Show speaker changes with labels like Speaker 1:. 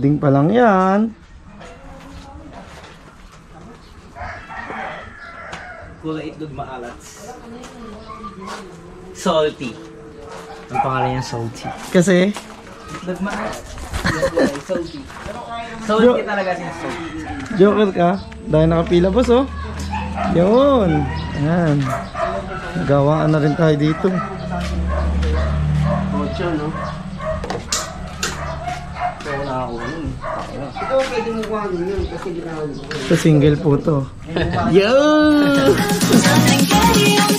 Speaker 1: Loading pa lang yan.
Speaker 2: Kulay itlog maalat. Salty. Ang pangalan niya salty.
Speaker 1: Kasi?
Speaker 2: Itlog maalat. Salty. Salty talaga siya salty.
Speaker 1: Joker ka? Dahil nakapila boss oh. Yun. Ayan. Gawaan na rin tayo dito.
Speaker 2: Ocho, no? Ito ako nakakuha nun. Ito pwede mo kuha nun yun kasi ginawa.
Speaker 1: Sa single po to. Yo!